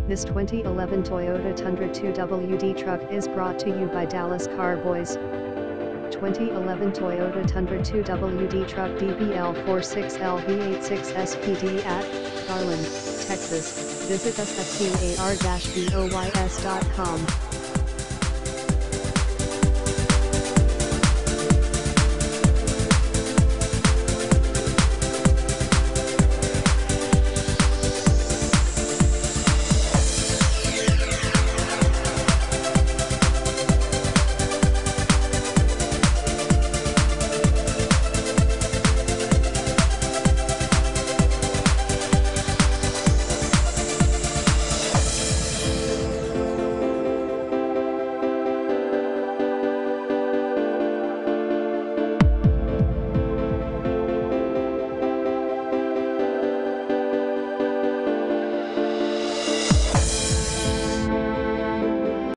This 2011 Toyota Tundra 2WD truck is brought to you by Dallas Carboys. 2011 Toyota Tundra 2WD truck DBL46LV86SPD at Garland, Texas. Visit us at car-boys.com.